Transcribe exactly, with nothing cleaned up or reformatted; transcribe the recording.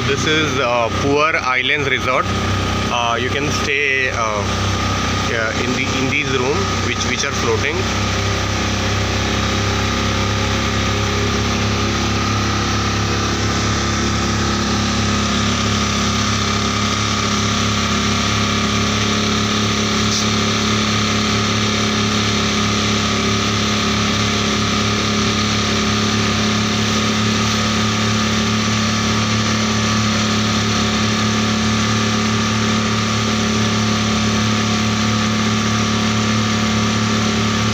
this is uh, Poor Islands Resort. Uh, you can stay uh, uh, in the in these rooms which which are floating.